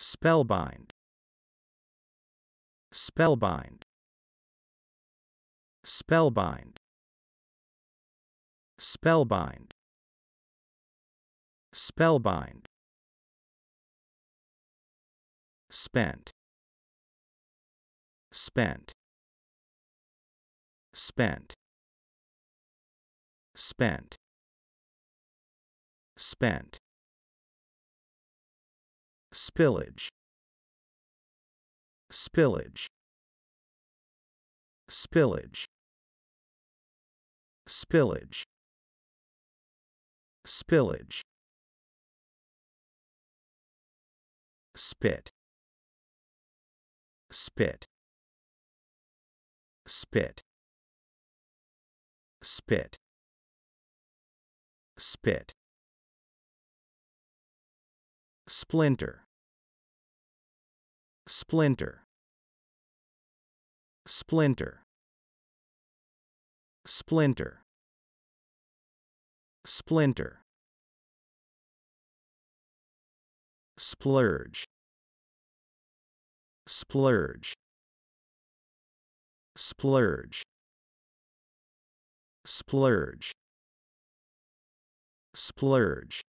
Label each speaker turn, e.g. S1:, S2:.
S1: spellbind, spellbind, spellbind, spellbind, spellbind, spent, spent, spent, spent, spent, spillage, spillage, spillage, spillage, spillage, spit, spit, spit, spit, spit, splinter, splinter, splinter, splinter, splinter, splurge, splurge, splurge, splurge, splurge,